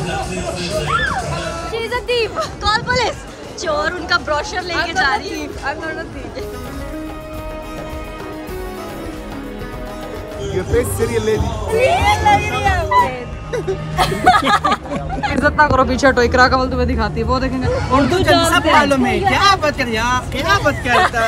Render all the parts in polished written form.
She is a thief. Call police. चोर उनका brochure लेके जा रही है। I'm not a thief. Your face serial lady. Serial लग रही है वो। इज्जत ना करो, पीछे टोकरा कमल तुम्हें दिखाती है, वो देखेंगे। उर्दू सब मालूम है, क्या बात कर यार, क्या बात करता।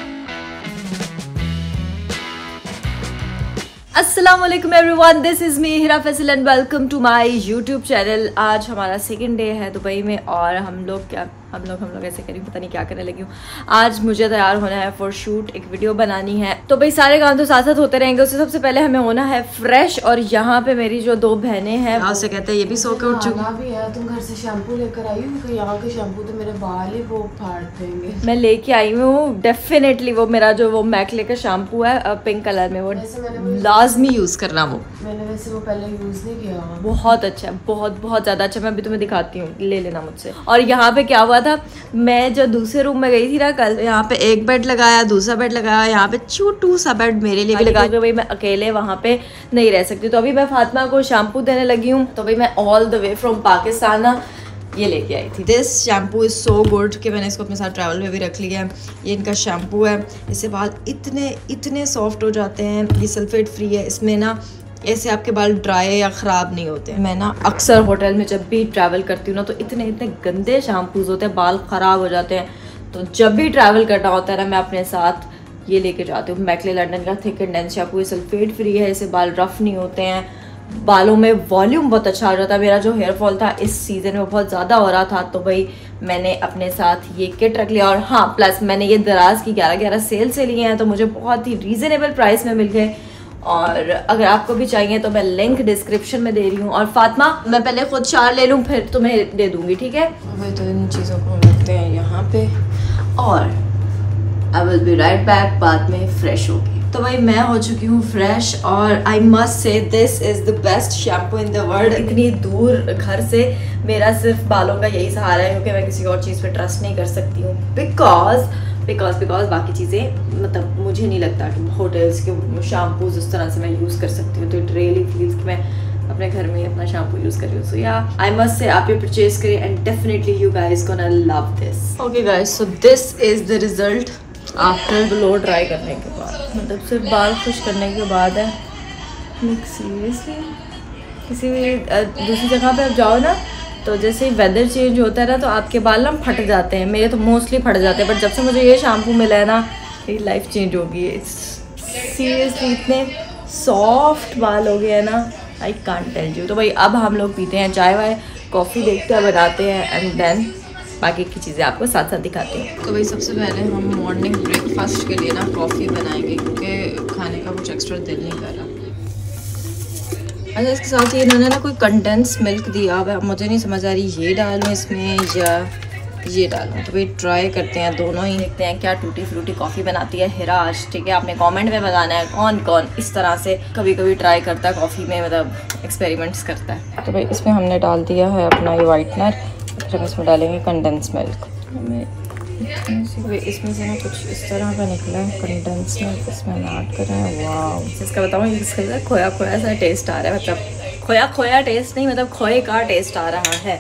अस्सलामुअलैकुम everyone, this is me Hira Faisal and welcome to my YouTube channel. आज हमारा सेकंड डे है दुबई में और हम लोग ऐसे करें, पता नहीं क्या करने लगी हूँ। आज मुझे तैयार होना है फॉर शूट, एक वीडियो बनानी है, तो भाई सारे काम तो साथ साथ होते रहेंगे। उससे सबसे पहले हमें होना है फ्रेश। और यहाँ पे मेरी जो दो बहनें हैं उससे कहते हैं ये भी सो के उठ चुकी भी है। तुम घर से शैम्पू लेकर आई हो? यहाँ के शैम्पू तो मेरे बाल ही वो फाड़ देंगे। मैं लेके आई हूँ डेफिनेटली, वो मेरा जो वो मैकले का शैम्पू है पिंक कलर में, वो लाजमी यूज करना। वो मैंने वैसे वो पहले यूज नहीं किया। बहुत अच्छा है, बहुत ज्यादा अच्छा। मैं अभी तुम्हें दिखाती हूँ, ले लेना मुझसे। और यहाँ पे क्या हुआ था, मैं जो दूसरे रूम में गई थी ना कल, यहाँ पे एक बेड लगाया, दूसरा बेड लगाया, यहाँ पे छोटू सा बेड मेरे लिए भी लगाया, तो भाई मैं अकेले वहाँ पे नहीं रह सकती। तो अभी मैं फातिमा को शैम्पू देने लगी हूँ। तो भाई मैं all the way from Pakistan ये लेके आई थी। This shampoo is so good कि मैंने इसको अपने साथ ट्रैवल में भी रख लिया है। ये इनका शैम्पू है, इससे बाल इतने सॉफ्ट हो जाते हैं। ये सल्फेट फ्री है, इसमें ना ऐसे आपके बाल ड्राई या ख़राब नहीं होते। मैं ना अक्सर होटल में जब भी ट्रैवल करती हूँ ना, तो इतने गंदे शैम्पूज होते हैं, बाल ख़राब हो जाते हैं। तो जब भी ट्रैवल करना होता है ना, मैं अपने साथ ये लेके जाती हूँ। मैकले लंदन का थिक एंड डेंस शैम्पू, ये सल्फेट फ्री है, इससे बाल रफ नहीं होते हैं, बालों में वॉल्यूम बहुत अच्छा आ जाता है। मेरा जो हेयर फॉल था इस सीज़न में बहुत ज़्यादा हो रहा था, तो भाई मैंने अपने साथ ये किट रख लिया। और हाँ, प्लस मैंने ये दराज की 11 सेल से लिए हैं, तो मुझे बहुत ही रीज़नेबल प्राइस में मिल गए। और अगर आपको भी चाहिए तो मैं लिंक डिस्क्रिप्शन में दे रही हूँ। और फातिमा, मैं पहले खुद 4 ले लूँ, फिर तुम्हें दे दूँगी, ठीक है? भाई तो इन चीज़ों को रखते हैं यहाँ पे और I will be right back, बाद में फ्रेश होगी। तो भाई मैं हो चुकी हूँ फ्रेश और I must say this is the best shampoo in the world. इतनी दूर घर से मेरा सिर्फ बालों का यही सहारा है, क्योंकि मैं किसी और चीज़ पे ट्रस्ट नहीं कर सकती हूँ। बिकॉज बाकी चीज़ें, मतलब मुझे नहीं लगता कि होटल्स के शैम्पूज उस तरह से मैं यूज़ कर सकती हूँ। तो इट रियली फील्स कि मैं अपने घर में ही अपना शैम्पू यूज़ कर रही हूँ। सो या आई मस्ट से आप ये परचेज करें and definitely you guys gonna love this. Okay guys, so this is the result after blow dry करने के बाद, मतलब सिर्फ बाल खुश करने के बाद है। सीरियसली किसी भी दूसरी जगह पे आप जाओ ना, तो जैसे वेदर चेंज होता है ना, तो आपके बाल ना फट जाते हैं। मेरे तो मोस्टली फट जाते हैं, बट जब से मुझे ये शैम्पू मिला है ना, मेरी लाइफ चेंज हो गई है। इट्स सीरियसली इतने सॉफ्ट बाल हो गए हैं ना, आई कांट टेल यू। तो भाई अब हम लोग पीते हैं चाय वाय, कॉफ़ी देखते हैं, बनाते हैं, एंड देन बाकी की चीज़ें आपको साथ साथ दिखाते हैं। तो भाई सबसे पहले हम मॉर्निंग ब्रेकफास्ट के लिए ना कॉफ़ी बनाएंगे, क्योंकि खाने का कुछ एक्स्ट्रा दिल नहीं कर रहा। अच्छा, इसके साथ ही इन्होंने ना कोई कंडेंस मिल्क दिया हुआ है, मुझे नहीं समझ आ रही ये डालूँ इसमें या ये डालूँ। तो भाई ट्राई करते हैं दोनों ही, देखते हैं क्या टूटी फ्रूटी कॉफ़ी बनाती है हिरा आज, ठीक है? आपने कमेंट में बताना है कौन कौन इस तरह से कभी कभी ट्राई करता है कॉफ़ी में, मतलब एक्सपेरिमेंट्स करता है। तो भाई इसमें हमने डाल दिया है अपना ये वाइटनर, फिर हम इसमें डालेंगे कंडेंस मिल्क। इसमें से ना कुछ इस तरह का निकला है कंडेंस मिल्क, इसमें ऐड कर रहे हैं। वाह, इसका बताऊँ, इसका खोया सा टेस्ट आ रहा है, मतलब खोया टेस्ट नहीं, मतलब खोए का टेस्ट आ रहा है।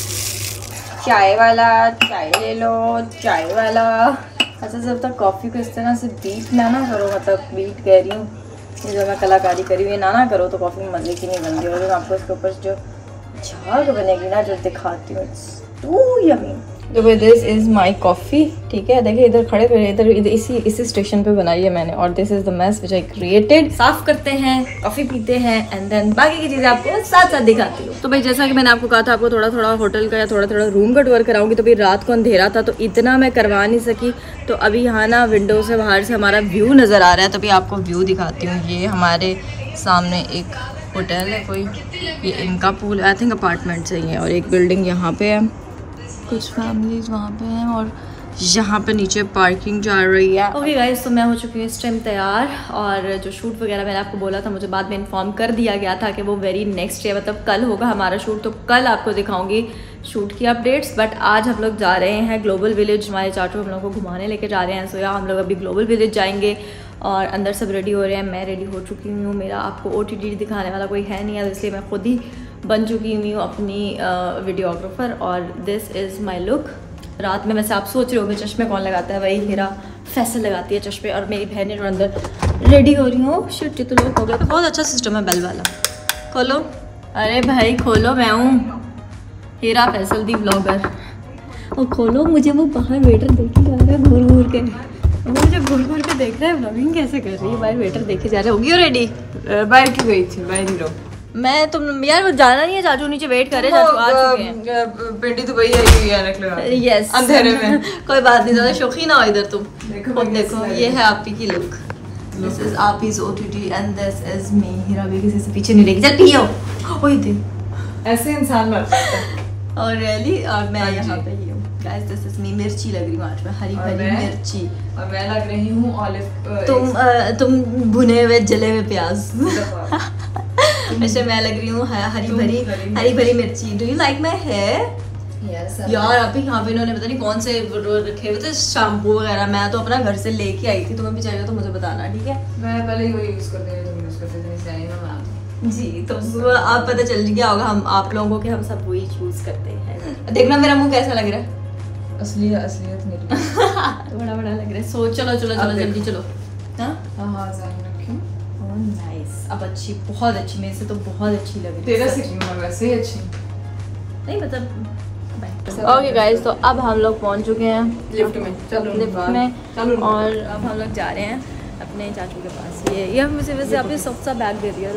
चाय वाला, चाय ले लो, चाय वाला। अच्छा, जब तक कॉफ़ी को इस तरह से बीट ना करो, मतलब बीट कह रही हूँ, ये जो मैं कलाकारी करी हुई ना करो, तो कॉफ़ी में मज़े की नहीं बनती। और आपको इसके ऊपर जो झाग बनेगी ना, जो दिखाती हूँ, इट्स टू यम्मी। तो भाई दिस इज़ माई कॉफ़ी, ठीक है? देखिए इधर खड़े हुए, इधर इसी स्टेशन पे बनाई है मैंने। और this is the mess which I created. साफ करते हैं, कॉफ़ी पीते हैं, एंड देन बाकी की चीज़ें आपको साथ साथ दिखाती हूँ। तो भाई जैसा कि मैंने आपको कहा था, आपको थोड़ा थोड़ा होटल का या थोड़ा थोड़ा रूम का टूर कराऊंगी। तो भाई रात को अंधेरा था, तो इतना मैं करवा नहीं सकी। तो अभी यहाँ ना विंडो से बाहर से हमारा व्यू नज़र आ रहा है, तो भाई आपको व्यू दिखाती हूँ। ये हमारे सामने एक होटल है कोई, ये इनका पूल, आई थिंक अपार्टमेंट चाहिए, और एक बिल्डिंग यहाँ पे है, कुछ फैमिलीज वहाँ पे हैं, और यहाँ पे नीचे पार्किंग जा रही है। ओके गाइस, तो मैं हो चुकी हूँ इस टाइम तैयार। और जो शूट वगैरह मैंने आपको बोला था, मुझे बाद में इन्फॉर्म कर दिया गया था कि वो वेरी नेक्स्ट डे, मतलब कल होगा हमारा शूट। तो कल आपको दिखाऊंगी शूट की अपडेट्स। बट आज हम लोग जा रहे हैं ग्लोबल विलेज, हमारे चाचू हम लोग को घुमाने लेके जा रहे हैं। सो या हम लोग अभी ग्लोबल विलेज जाएंगे और अंदर सब रेडी हो रहे हैं, मैं रेडी हो चुकी हूँ। मेरा आपको OTT दिखाने वाला कोई है नहीं है, इसलिए मैं खुद ही बन चुकी हुई हूँ अपनी वीडियोग्राफर। और दिस इज़ माई लुक। रात में वैसे आप सोच रहे होंगे चश्मे कौन लगाता है, वही हीरा फैसल लगाती है चश्मे, और मेरी बहन जो अंदर रेडी हो रही हूँ। शिट, तो लोग हो गया। बहुत अच्छा सिस्टम है बेल वाला। खोलो, अरे भाई खोलो, मैं हूँ हीरा फैसल दी ब्लॉगर। और खोलो, मुझे वो बाहर वेटर देखे जा रहा है घूर घूर के, मुझे घूर घूर के देख रहा है ब्लॉगिंग कैसे कर रही है। बाहर वेटर देखे जा रहे होगी। रेडी? बाहर क्यों गई थी? बाहर ही रहो। मैं तुम यार वो जाना नहीं है, चाचू नीचे वेट करे, चाचू आ चुके हैं। पिंडी तो भैया आई हुई है, रख लगा यस अंधेरे में। कोई बात नहीं, ज़्यादा शौकीन हो इधर तुम। देखो ये है आपी की लुक। दिस इज आपीज OTT and this is me. Hira भी किसी से पीछे नहीं रहेगी। चल पियो। ओए दे, ऐसे इंसान मर सकता है। और रियली, और मैं यहाँ पे ही हूँ गाइस। दिस इज मी। मिर्ची लग रही हूँ आज मैं, हरी भरी मिर्ची। और मैं लग रही हूँ ऑलिव। तुम भुने हुए जले हुए प्याज। वैसे मैं लग रही हूँ हरी भरी मिर्ची। Do you like my hair? यार अभी यहाँ पे इन्होंने पता नहीं कौन से रखे हुए थे शैम्पू वगैरह। मैं तो अपना घर से लेके आई थी, तुम्हें भी चाहिए तो मुझे बताना, ठीक है? मैं पहले ही वही यूज करते हैं, यूज करते थे जी। तो आप पता चल गया होगा हम आप लोगों के, हम सब वही चूज करते हैं। देखना मेरा मुंह कैसा लग रहा है। असलियत मेरी बड़ा बड़ा लग रहा है। सो चलो जल्दी चलो। हाँ नाइस। अब अच्छी, बहुत अच्छी, मेरे से तो बहुत अच्छी लग रही है। तेरा से क्यों है? वैसे ही अच्छी नहीं, मतलब ओके गाइस, तो अब हम लोग पहुंच चुके हैं लिफ्ट में। चलो लिफ्ट में, और अब हम लोग जा रहे हैं अपने चाचू के पास। ये मुझे वैसे आपने सबसा बैग दे दिया।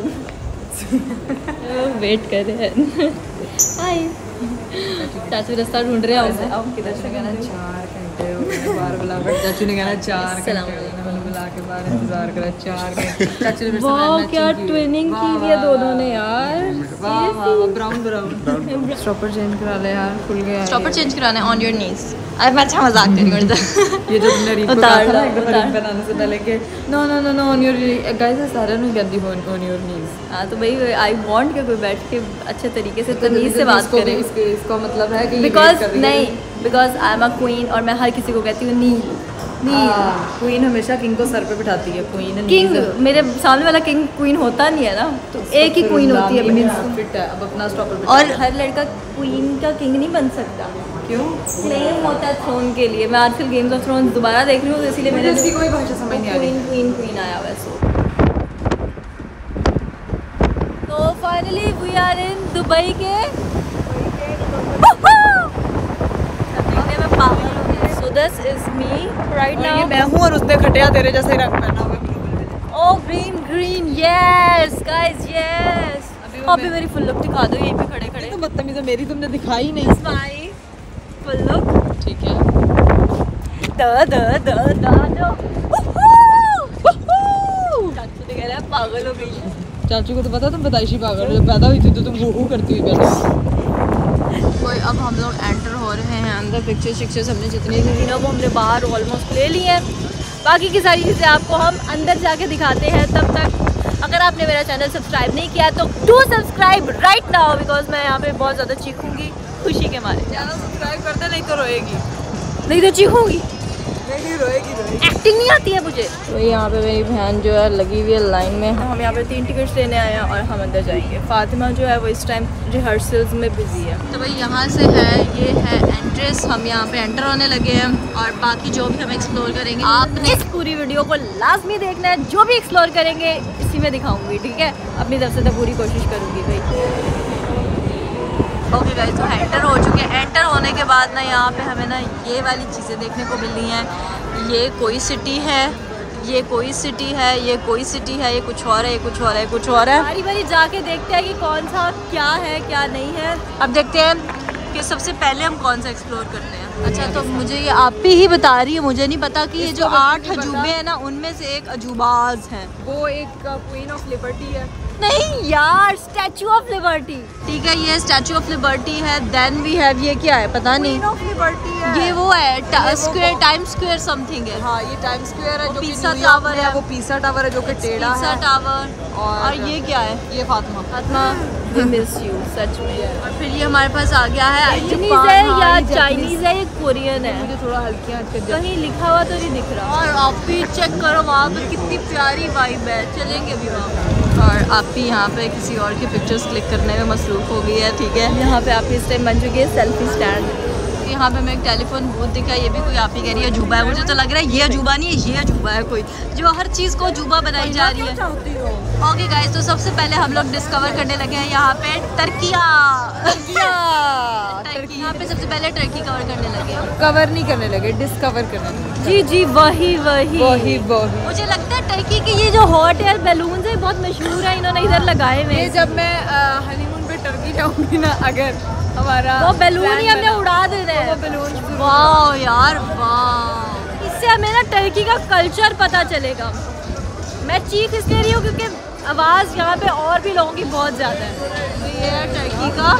वेट कर रहे हैं। हाय चाचू, रास्ता ढूंढ रहे हैं। अब किधर से कहना? 4 घंटे हो गए बाहर बुला कर। चाचू ने कहना 4 घंटे बुला के बाहर इंतजार करा 4 घंटे। चाचू ने वाह क्या ट्विनिंग की हुई है दोनों ने यार। वाह वाह, ब्राउन स्टॉपर चेंज करा ले यार, खुल गया। स्टॉपर चेंज कराना है ऑन योर नीज। अरे मैं अच्छा मजाक कर रही हूँ। ये जो तुमने रील उतार था एकदम रील बनाने से पहले के नो ऑन योर गाइस, सारा नहीं कहती ऑन योर नीज। हां तो भाई आई वांट कि कोई बैठ के अच्छे तरीके से तमीज से बात करे। इसका मतलब है कि because I am a queen, और मैं हर किसी को कहती हूँ नी। क्वीन हमेशा किंग को सर पे बिठाती है। क्वीन किंग, मेरे सामने वाला किंग क्वीन होता नहीं है ना, तो एक ही क्वीन होती है। फिट है। अब अपना स्टॉपर। और हर लड़का क्वीन का किंग नहीं बन सकता। क्यों? क्लेम होता है थ्रोन के लिए। मैं आजकल गेम्स ऑफ थ्रोन्स दोबारा देख रही हूँ, इसीलिए मुझे इसकी कोई भाषा समझ नहीं आ रही। क्वीन आया वैसे। तो finally we are in Dubai के। देखने में पागल हो गए। So this is me right now. मैं हूँ और उसने खटिया तेरे जैसे रंग पहना हुआ है। Oh green yes guys yes. अभी मेरी फुल लुक दिखा दो यहीं पे खड़े खड़े। तो बदतमीज़ है, मेरी तुमने दिखाई नहीं। माय फुल लुक ठीक है। चाचू ने कह रहा है पागल हो गई है। चाचू को तो पता तुम पैदाइशी पागल हो। जब पैदा हुई थी तो तुम वो करती हुई पहले। कोई अब हम लोग एंटर हो रहे हैं अंदर। पिक्चर्स हमने जितनी भी ना वो हमने बाहर ऑलमोस्ट ले ली हैं। बाकी की सारी चीज़ें आपको हम अंदर जाके दिखाते हैं। तब तक अगर आपने मेरा चैनल सब्सक्राइब नहीं किया तो do subscribe right now, because मैं यहाँ पे बहुत ज़्यादा चीखूंगी खुशी के मारे। चैनल सब्सक्राइब कर दे, नहीं तो रोएगी। नहीं तो चीखूंगी, नहीं रोएगी। एक्टिंग नहीं आती है मुझे। तो यहाँ पे मेरी बहन जो है लगी हुई है लाइन में। हम यहाँ पे 3 टिकट्स लेने आए हैं और हम अंदर जाएंगे। फातिमा जो है वो इस टाइम रिहर्सल्स में बिजी है। तो भाई यहाँ से है, ये है एंट्रेंस। हम यहाँ पे एंटर होने लगे हैं और बाकी जो भी हम एक्सप्लोर करेंगे आपने इस पूरी वीडियो को लाजमी देखना है। जो भी एक्सप्लोर करेंगे इसी में दिखाऊंगी, ठीक है? अपनी तरफ से तो पूरी कोशिश करूँगी भाई। ओके गाइस, तो एंटर हो चुके हैं। एंटर होने के बाद ना यहाँ पे हमें ना ये वाली चीज़ें देखने को मिल रही हैं। ये कोई सिटी है, ये कोई सिटी है, ये कोई सिटी है, ये कुछ और है, ये कुछ और है, कुछ और है। बारी बारी जाके देखते हैं कि कौन सा क्या है क्या नहीं है। अब देखते हैं कि सबसे पहले हम कौन सा एक्सप्लोर करते हैं। अच्छा, तो मुझे ये आप ही बता रही है, मुझे नहीं पता कि ये जो 8 अजूबे हैं ना उनमें से एक अजूबाज है। वो एक क्वीन ऑफ लिबर्टी है। नहीं यार, स्टैचू ऑफ लिबर्टी। ठीक है, ये स्टैचू ऑफ लिबर्टी है। देन वी हैव, ये क्या है पता नहीं। क्वीन ऑफ लिबर्टी है। ये वो है स्क्वायर, टाइम स्क्वायर समथिंग है। हाँ, ये टाइम स्क्वायर है जो पिज़्ज़ा टावर है। वो पिज़्ज़ा टावर है जो कि टेढ़ा पिज़्ज़ा है। टावर। और ये क्या है? ये फातिमा वी मिस यू सच में। और फिर ये हमारे पास आ गया है। चाइनीज है या चाइनीज है, ये कोरियन है। मुझे थोड़ा हल्की आंच कर कहीं लिखा हुआ तो नहीं दिख रहा। और आप भी चेक करो वहाँ पर कितनी प्यारी वाइब है। चलेंगे अभी वहाँ। और आप भी यहाँ पे किसी और की पिक्चर्स क्लिक करने में मसरूफ़ हो गई है, ठीक है। यहाँ पे आप इस टाइम बन चुकी है सेल्फी स्टैंड। यहाँ पे मैं एक टेलीफोन बूथ दिखा, ये भी कोई आप ही कह रही है अजूबा है। मुझे तो लग रहा है ये अजूबा नहीं है, ये अजूबा है कोई, जो हर चीज़ को अजूबा बनाई जा रही है। ओके गाइस, तो सबसे पहले हम लोग डिस्कवर करने लगे हैं यहाँ पे टर्किया। यहाँ पे सबसे पहले टर्की कवर करने लगे, कवर नहीं करने लगे, डिस्कवर करने लगे। जी जी वही वही वही वही। मुझे लगता है टर्की के ये जो हॉट एयर बैलून्स है बहुत मशहूर है, इन्होंने इधर लगाए हुए। ये जब मैं हनीमून पे टर्की जाऊंगी ना, अगर हमारा वो बैलून ही हमने उड़ा देना है। बैलून वाह यार वाह, इससे हमें ना टर्की का कल्चर पता चलेगा। मैं चीख इसलिए रही हूँ क्योंकि आवाज़ यहाँ पे और भी लोगों की बहुत ज़्यादा है। तो ये है टर्की का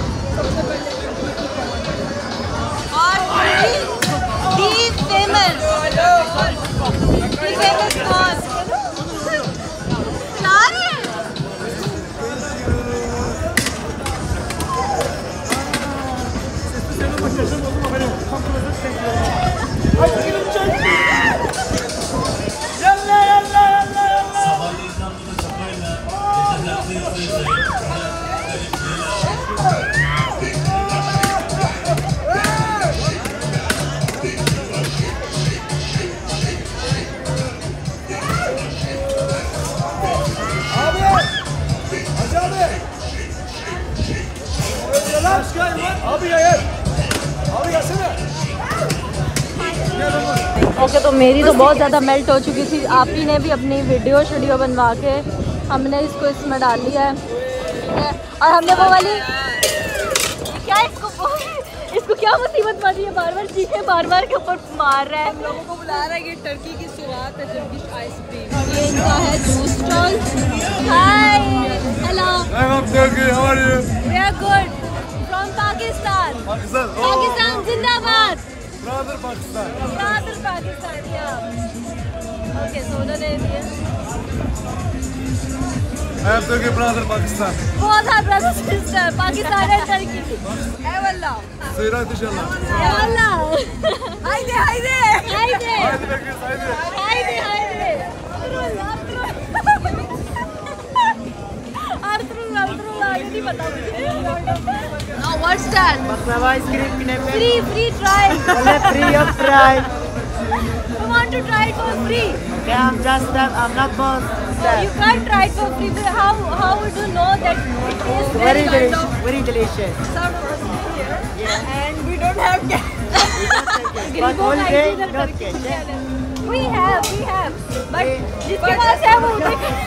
ओके तो मेरी तो बहुत ज़्यादा मेल्ट हो चुकी थी। आप ही ने भी अपनी वीडियो बनवा के हमने इसको इसमें डाल लिया है। और हमने वो वाली क्या इसको क्या मुसीबत मारी है, बार बार चीखे बार बार के ऊपर मार रहा है। हम लोगों को बुला रहा है कि टर्की की शुरुआत है टर्किश आइसक्रीम। ये इनका है juice stall. Hi hello, we are good from Pakistan. Pakistan जिंदाबाद। Brother Pakistan. Brother Pakistan, yeah. Okay, so उन्होंने दिए। I am Turkey, brother Pakistan. बहुत है brother sister, पाकिस्तान है टर्की। एवल्ला। Seyrat inşallah. एवल्ला। हाइदे हाइदे। हाइदे। Haydi Turkey, haydi. हाइदे हाइदे। अर्थरुल ये नहीं पता मुझे। Now what's that? Baklava ice cream yine Free try. free of try. You want to try it for free? Okay, I'm not boss. You can't try it for free. But how would you know that it is very kind of very delicious. some here? Yeah. And we don't have cash. But all day not cash. We have. But जिसके पास है वो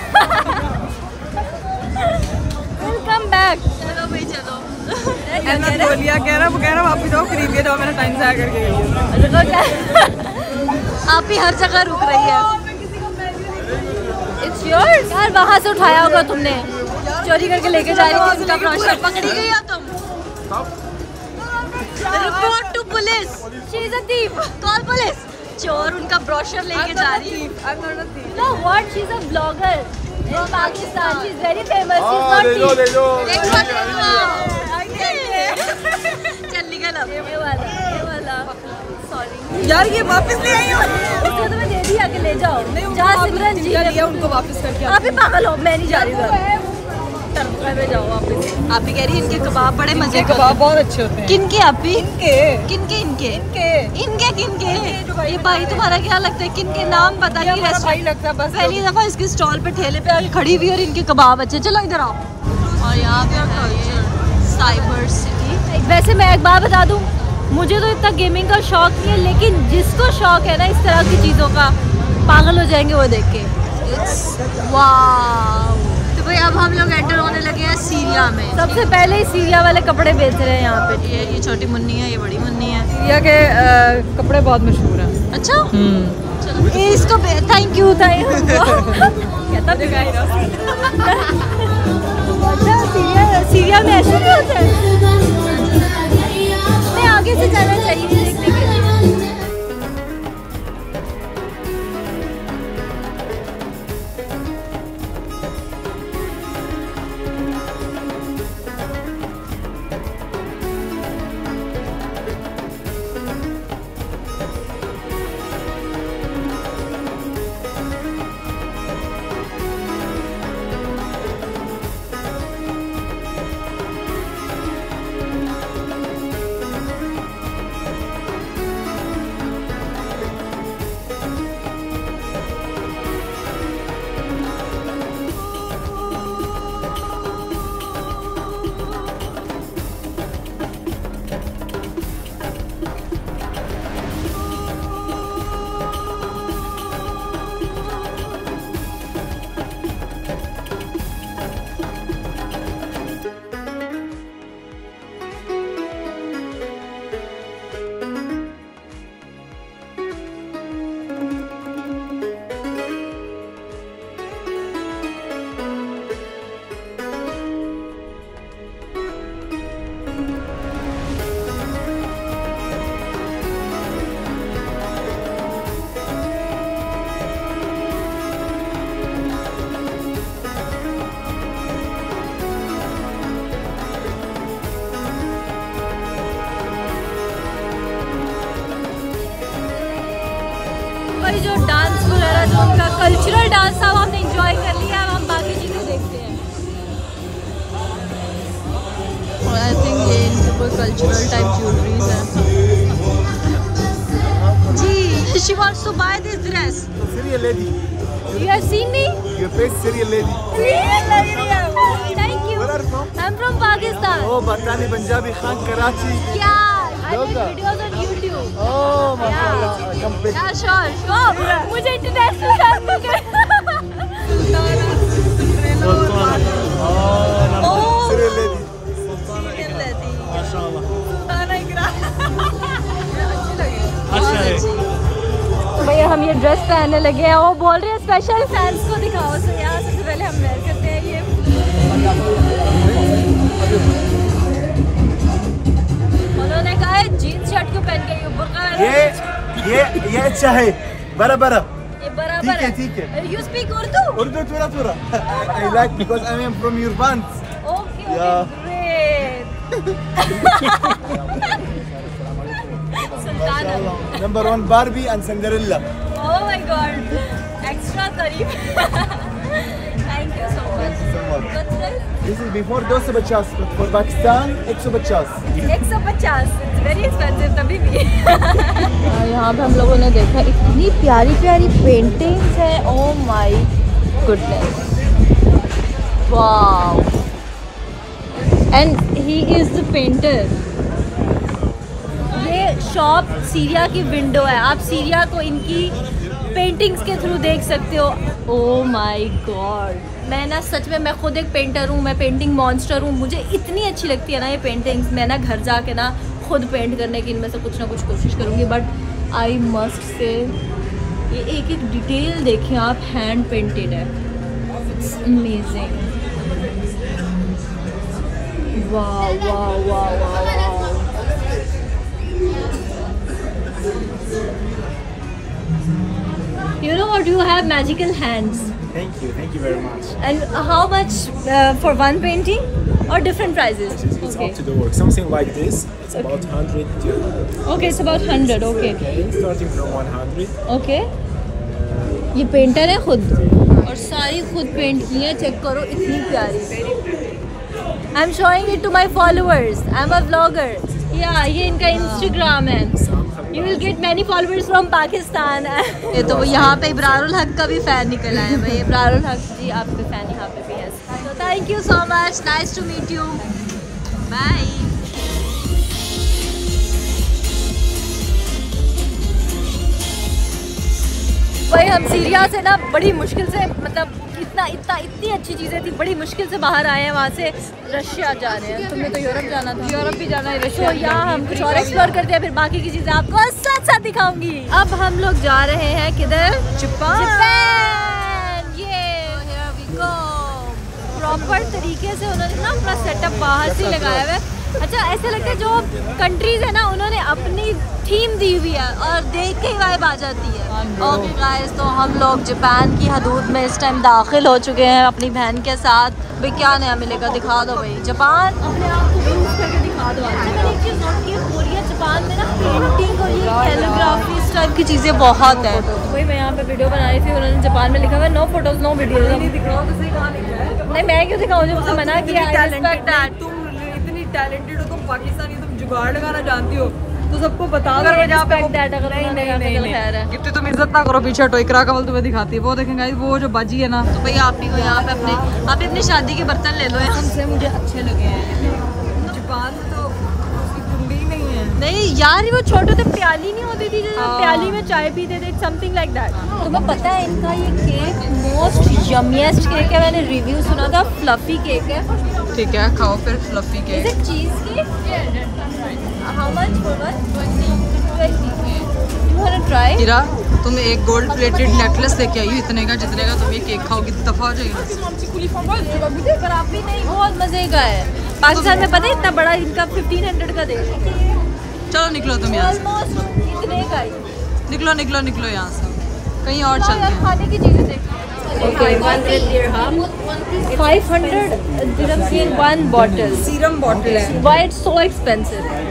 We'll come back. चलो भाई चलो। बोलिया कह रहा वापस जाओ, खरीद के जाओ, मैंने टाइम से आकर के गई। आप ही हर जगह रुक रही है। It's yours? यार वहाँ से उठाया होगा तुमने, चोरी करके लेके जा रही थी इसका ब्रोशर। पकड़ी गई हो तुम। Report to police. She is a thief. Call police. चोर उनका ब्रोशर लेके जा रही है। I'm not a thief. You know what? She's a vlogger in Pakistan. She's very famous. She's not thief. चल निकल अब। ये वाला। Sorry. यार ये वापस ले आई हो। इसको तो मैं दे दिया कि ले जाओ। जा सिमरन जी ने लिया, उनको वापस करके आप ही पागल हो, मैं नहीं जा रही उधर। टर्की में जाओ वापस। आप ही कह रही है इनके कबाब बड़े मजे के कबाब बहुत अच्छे होते हैं। किनके आप ही? किनके ये भाई तुम्हारा क्या लगता है किनके? नाम पता नहीं, भाई लगता है बस। पहली दफा इसके स्टॉल पे ठेले पे आके खड़ी हुई और इनके कबाब अच्छे। चलो इधर आओ। और यहाँ पे साइबर सिटी। वैसे मैं एक बात बता दूँ, मुझे तो इतना गेमिंग का शौक नहीं है, लेकिन जिसको शौक है ना इस तरह की चीज़ों का, पागल हो जाएंगे वो देख के। वाह। तो भाई अब हम लोग एंटर होने लगे हैं सीरिया में। सबसे पहले ही सीरिया वाले कपड़े बेच रहे हैं यहाँ पे। ये छोटी मुन्नी है, ये बड़ी मुन्नी है। सीरिया के कपड़े बहुत मशहूर हैं। अच्छा चलो इसको थैंक यू अच्छा सीरिया में ऐसे भी होता है। मैं आगे से जाना चाहिए देखने के लिए। अभी जो डांस वगैरह जो उनका कल्चरल डांस था वो हमने इंजॉय कर लिया। अब हम बाकी चीज़ें देखते हैं। और आई थिंक ये इनके कोई कल्चरल टाइप ज्वेलरीज है। जी, she wants to buy this dress. Syrian lady. You have seen me? Your face Syrian lady. Thank you. Where are you from? I'm from Pakistan. Oh, Pakistani, Punjabi, Khan, Karachi. Yeah, I make Yoga. videos on YouTube. Oh, mashallah. Come pick. Yeah, sure. मुझे international dance मिल गया। Syrian lady. भैया हम ये dress पहनने लगे हैं। वो बोल रहे हैं स्पेशल फैंस को दिखाओ। तो यहाँ सबसे पहले हम वेयर करते हैं ये। उन्होंने कहा है जीन्स शर्ट क्यों पहन के बुर्का ये अच्छा है। बराबर ये बराबर है। ठीक है। You speak Urdu? Urdu थोड़ा I like because I am from your bands. Okay, Yeah. great. Sultana. Number 1 Barbie and Cinderella. Oh my God, extra करीब. Thank you so much. What's this? This is before 250, but for Pakistan 150. 150. It's very expensive तभी भी. यहाँ पे हम लोगों ने देखा इतनी प्यारी प्यारी पेंटिंग्स है। Oh my goodness, wow. And he is the painter. ये शॉप सीरिया की विंडो है। आप सीरिया को इनकी पेंटिंग्स के थ्रू देख सकते हो। ओह माय गॉड, मैं ना सच में, मैं खुद एक पेंटर हूँ, मैं पेंटिंग मॉन्स्टर हूँ। मुझे इतनी अच्छी लगती है ना ये पेंटिंग्स। मैं ना घर जाके ना खुद पेंट करने की इनमें से कुछ ना कुछ कोशिश करूँगी। बट आई मस्ट से ये एक एक डिटेल देखें आप, हैंड पेंटेड है। It's amazing. वाह वाह वाह वाह। You know what? You have magical hands. Thank you very much. And how much for one painting, or different prices? It's up to the work. Something like this, it's about 100 euro. Okay, it's about 100. Okay. Starting from 100. Okay. ये painter है खुद और सारी खुद paint की है। Check करो इतनी प्यारी। I'm showing it to my followers. I'm a vlogger. Yeah, ये इनका Instagram है। You will get many followers from Pakistan. ये तो यहाँ पे इब्रारुल हक का भी फैन निकला है भाई। इब्रारुल हक जी, आपके फैन यहाँ पे भी है। So thank you so much. Nice to meet you. Bye. भाई हम सीरिया से ना बड़ी मुश्किल से, मतलब इतनी अच्छी चीज़ें थी, बड़ी मुश्किल से बाहर आए हैं। वहाँ से रशिया जा रहे हैं। तुम्हें तो यूरोप जाना था। यूरोप भी जाना है, रशिया। तो यहाँ हम कुछ और एक्सप्लोर करते हैं, फिर बाकी की चीज़ें आपको साथ साथ दिखाऊंगी। अब हम लोग जा रहे हैं किधर? जापान। ये प्रॉपर तरीके से उन्होंने ना अपना सेटअप बाहर से लगाया हुआ है। अच्छा, ऐसे लगता है जो कंट्रीज है ना उन्होंने अपनी थीम दी हुई है और देख के ही वाइब आ जाती है। ओके गाइस, तो हम लोग जापान की हदूद में इस टाइम दाखिल हो चुके हैं अपनी बहन के साथ। भाई क्या नया मिलेगा, दिखा दो भाई। जापान अपने आप को प्रूव करके दिखा दो। मैंने एक चीज़ नोट की, कोरिया जापान में ना पेंटिंग और ये कैलीग्राफी इस टाइप की चीज़ें बहुत है। वही मैं यहाँ पे वीडियो बना रही थी, उन्होंने जापान में लिखा हुआ नो फोटोज नो वीडियो। नहीं, मैं क्यों दिखाऊँ, मुझे मना किया। टैलेंटेड हो तुम, पाकिस्तानी, तुम जुगाड़ लगाना जानती हो तो सबको बता दो। नहीं, कितनी तुम इज्जत ना करो पीछे हटो। इकरा कमल तुम्हें दिखाती है, वो देखें गाइस, वो जो बाजी है ना। तो भैया आप भी यहाँ पे अपनी शादी के बर्तन ले लो। हमसे मुझे अच्छे लगे हैं। जापान में तो उसकी कुंडी ही नहीं है। नहीं यार, वो छोटे तो प्याली नहीं होती थी, जैसे प्याली में चाय पीते थे, समथिंग लाइक दैट। तुम्हें पता है इनका ये केक मोस्ट यम्मीएस्ट केक है। मैंने रिव्यू सुना था, फ्लफी केक है। ठीक है, खाओ फिर fluffy cake. Is it cheesecake? How much for one? 20. You wanna try? Hira, तुम एक गोल्ड प्लेटेड नेकलेस लेके आई हो इतने का, जितने का तुम ये केक खाओगे दफा हो जाएगा। पर आप भी नहीं, बहुत मजे का है। पाकिस्तान में पता है इतना बड़ा इनका 1500 का दे। चलो निकलो तुम यहाँ से। Almost इतने का ही। निकलो यहाँ से, कहीं और चलते हैं। खाने की चीजें देखते हैं। Okay, 100 dirham. 500 dirhams in one bottle. Serum bottle है। Why it's so expensive?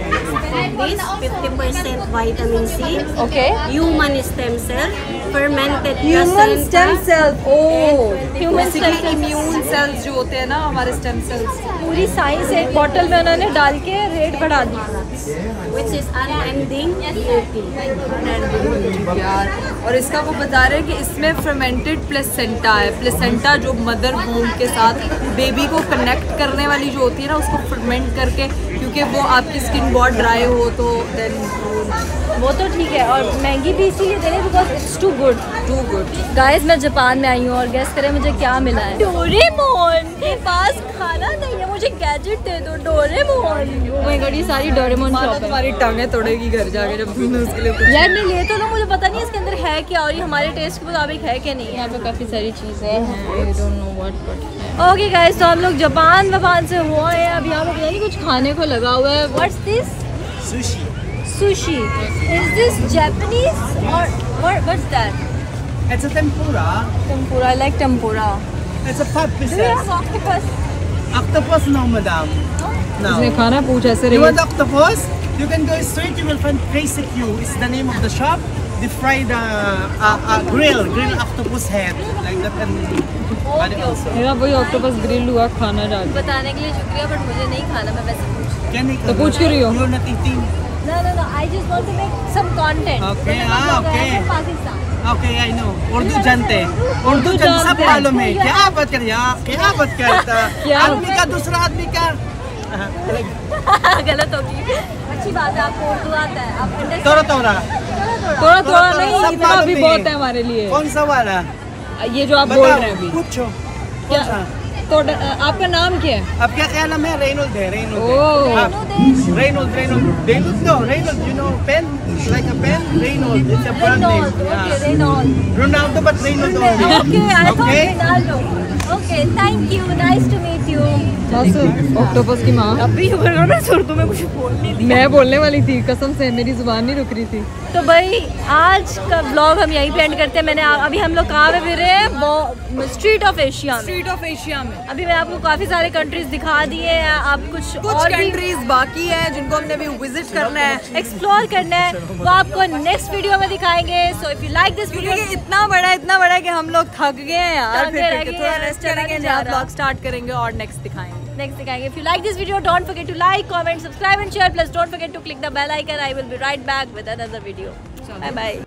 This 50% vitamin C. Okay. Human stem cell, fermented human placenta. Stem cells, oh Human stem cells. Immune cells जो होते हैं ना हमारे स्टेम सेल्स, पूरी science एक bottle में उन्होंने डाल के रेट बढ़ा दी। Which is unending beauty. यार। और इसका वो बता रहे हैं कि इसमें फर्मेंटेड प्लेसेंटा है। प्लेसेंटा जो मदर वूम के साथ बेबी को कनेक्ट करने वाली जो होती है ना, उसको फर्मेंट करके, क्योंकि वो आपकी स्किन बहुत ड्राई हो तो देन वो तो ठीक है, और महंगी भी इसीलिए दे रहे हैं because it's too good. Guys मैं जापान में आई हूँ और गेस करें मुझे क्या मिला है। डोरेमोन के पास खाना नहीं है, मुझे गैजेट दे दो। डोरेमोन, ओह माय गॉड, ये सारी डोरेमोन शॉप है। तुम्हारी टांगें तोड़ेगी घर जाके जब तुमने उसके लिए कुछ। यार मैं ले तो लूँ, मुझे पता नहीं इसके अंदर है क्या और ये हमारे टेस्ट के मुताबिक है क्या नहीं। यहाँ पे काफ़ी सारी चीज़ें हैं, I don't know what. Okay guys, तो हम लोग जापान से हुआ है। अब यहाँ पे पता नहीं कुछ खाने को लगा हुआ है। What's this? Sushi. Sushi. Is this Japanese or what's that? It's a tempura. Tempura. I like tempura. It's a 5 Do you pieces. have octopus? Octopus, no, madam. No. इसने खाना पूछ ऐसे You रही want octopus? You can go straight. You will find Crazy Q. It's the name of the shop. They fried grill octopus head like that and also. मेरा वही octopus grill हुआ खाना डाल। बताने के लिए शुक्रिया, बट मुझे नहीं खाना, मैं वैसे पूछ रही हूँ। Can I? तो पूछ क्यों रही हो? You're not eating. No. I just want to make some content. Okay, तो मैं लोग okay. गए थे Pakistan. Okay, I know. Urdu जानते हैं। उर्दू जानते सब मालूम है। क्या बात कर क्या बात करता? आदमी का दूसरा आदमी का गलत होगी। अच्छी बात है, आपको उर्दू आता है। आप तोरा थोड़ा नहीं, सब इतना मालूम भी है। बहुत है हमारे लिए। कौन सा वाला? ये जो आप बोल रहे हैं अभी, पूछो। क्या? कौन सा? तो आपका नाम क्या है? अब क्या ख्याल है? रेनोल्ड है, ओह। Reynolds you know pen like a pen, Reynolds, it's a brand name. Okay, Reynolds. Ronaldo but Reynolds only. Okay, I thought Okay? Ronaldo. Okay, thank you. Nice to meet you. बस octopus की माँ। अभी उर्दू में कुछ बोलने दी। मैं बोलने वाली थी, कसम से मेरी जुबान नहीं रुक रही थी। तो भाई आज का ब्लॉग हम यहीं पे एंड करते हैं। अभी हम लोग कहाँ पे फिर रहे हैं? वो स्ट्रीट ऑफ एशिया में। स्ट्रीट ऑफ एशिया में अभी मैं आपको काफी सारे कंट्रीज दिखा दिए हैं। आप कुछ और भी कंट्रीज बाकी हैं जिनको हमने भी विजिट करना है, एक्सप्लोर करना है, वो आपको नेक्स्ट वीडियो में दिखाएंगे। So if you like this video, क्योंकि इतना बड़ा है कि हम लोग थक गए हैं यार। थक फिर गए करके हैं, थोड़ा रेस्ट चला करेंगे, नहीं जा नया रहा। ब्लॉग स्टार्ट करेंगे और नेक्स्ट दिखाएंगे। If you like this video, don't forget to like, comment, subscribe and share. Plus don't forget to click the bell icon. I will be right back with another video. Bye bye.